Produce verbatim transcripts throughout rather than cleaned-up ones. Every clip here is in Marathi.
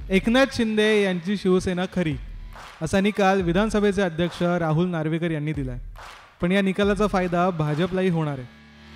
एकनाथ शिंदे यांची शिवसेना खरी असा निकाल विधानसभेचे अध्यक्ष राहुल नार्वेकर यांनी दिलाय. पण या निकालाचा फायदा भाजपलाही होणार आहे.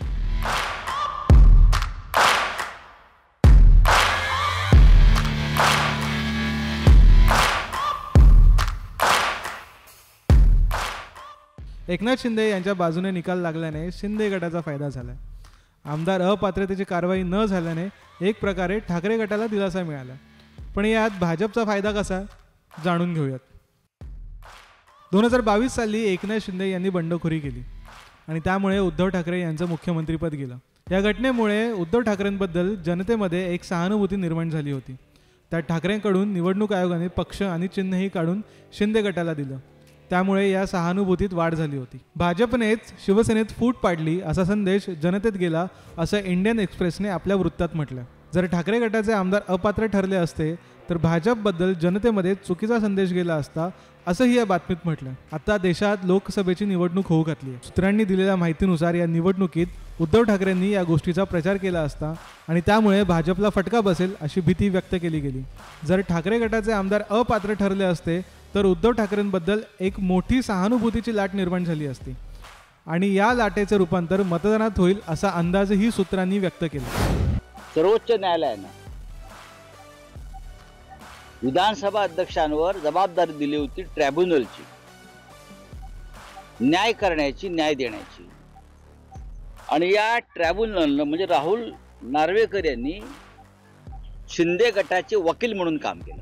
एकनाथ शिंदे यांच्या बाजूने निकाल लागल्याने शिंदे गटाचा फायदा झाला. आमदार अपात्रतेची कारवाई न झाल्याने एक प्रकारे ठाकरे गटाला दिलासा मिळाला. पण यात भाजपचा फायदा कसा जाणून घेऊयात. दोन हजार बावीस साली एकनाथ शिंदे यांनी बंडखोरी केली आणि त्यामुळे उद्धव ठाकरे यांचं मुख्यमंत्रीपद गेलं. या घटनेमुळे उद्धव ठाकरेंबद्दल जनतेमध्ये एक सहानुभूती निर्माण झाली होती. त्यात ठाकरेंकडून निवडणूक आयोगाने पक्ष आणि चिन्हही काढून शिंदे गटाला दिलं. त्यामुळे या सहानुभूतीत वाढ झाली होती. भाजपनेच शिवसेनेत फूट पाडली असा संदेश जनतेत गेला असं इंडियन एक्सप्रेसने आपल्या वृत्तात म्हटलं. जर ठाकरे गटाचे आमदार अपात्र ठरले असते तर भाजपबद्दल जनतेमध्ये चुकीचा संदेश गेला असता असंही या बातमीत म्हटलं. आता देशात लोकसभेची निवडणूक होऊ घातली आहे. सूत्रांनी दिलेल्या माहितीनुसार या निवडणुकीत उद्धव ठाकरेंनी या गोष्टीचा प्रचार केला असता आणि त्यामुळे भाजपला फटका बसेल अशी भीती व्यक्त केली गेली. जर ठाकरे गटाचे आमदार अपात्र ठरले असते तर उद्धव ठाकरेंबद्दल एक मोठी सहानुभूतीची लाट निर्माण झाली असती आणि या लाटेचे रूपांतर मतदानात होईल असा अंदाजही सूत्रांनी व्यक्त केला. सर्वोच्च न्यायालयाने विधानसभा अध्यक्षांवर जबाबदारी दिली होती ट्रिब्युनलची, न्याय करण्याची, न्याय देण्याची. आणि या ट्रिब्युनलनं म्हणजे राहुल नार्वेकर यांनी शिंदे गटाचे वकील म्हणून काम केलं.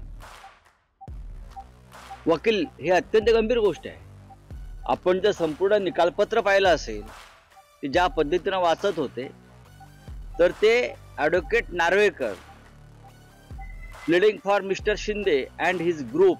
वकील हे अत्यंत गंभीर गोष्ट आहे. आपण जर संपूर्ण निकालपत्र पाहिलं असेल की ज्या पद्धतीनं वाचत होते तर ते advocate Narvekar pleading for mister Shinde and his group,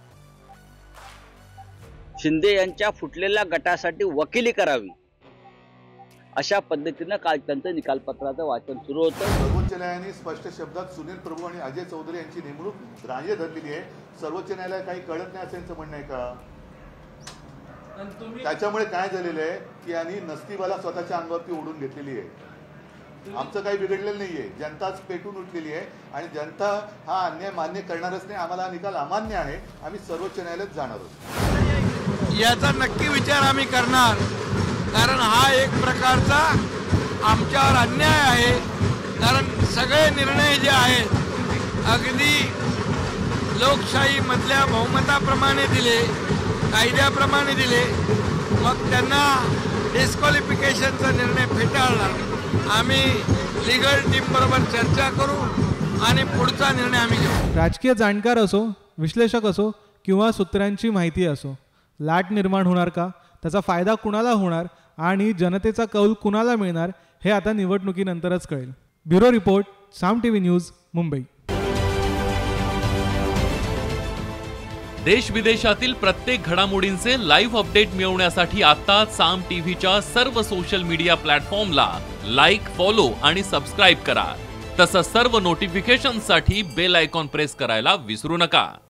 Shinde यांच्या फुटलेल्या गटासाठी वकिली करावी अशा पद्धतीनं काल त्यांचं निकालपत्राचं वाचन सुरू होतं. सर्वोच्च न्यायालयाने स्पष्ट शब्दात सुनील प्रभू आणि अजय चौधरी यांची नेमणूक राजे धरलेली आहे. सर्वोच्च न्यायालय काही कळत नाही असं यांचं म्हणणं आहे का? त्याच्यामुळे काय झालेलं आहे की यांनी नसतीवाला स्वतःच्या अंगावरती ओढून घेतलेली आहे. आमचं काही बिघडलेलं नाहीये. जनताच पेटून उठलेली आहे आणि जनता हा अन्याय मान्य करणारच नाही. आम्हाला हा निकाल अमान्य आहे. आम्ही सर्वोच्च न्यायालयात जाणार आहोत. याचा नक्की विचार आम्ही करणार, कारण हा एक प्रकारचा आमच्यावर अन्याय आहे. कारण सगळे निर्णय जे आहेत अगदी लोकशाही मधल्या बहुमताप्रमाणे दिले, कायद्याप्रमाणे दिले, मग त्यांना डिस्क्वालिफिकेशनचा निर्णय फेटाळणार. आम्ही लीगल टीम बरोबर चर्चा करू आणि पुढचा निर्णय आम्ही घेऊ. राजकीय जाणकार असो, विश्लेषक असो किंवा सूत्रांची माहिती असो, लाट निर्माण होणार का, त्याचा फायदा कुणाला होणार आणि जनतेचा कौल कुणाला मिळणार हे आता निवडणुकीनंतरच कळेल. Bureau report, Saam TV news, Mumbai. देश विदेशातील प्रत्येक घडामोडींचे लाईव्ह अपडेट मिळवण्यासाठी आता साम टीव्हीच्या सर्व सोशल मीडिया प्लॅटफॉर्मला लाईक, फॉलो आणि सबस्क्राईब करा. तसंच सर्व नोटिफिकेशनसाठी बेल आयकॉन प्रेस करायला विसरू नका.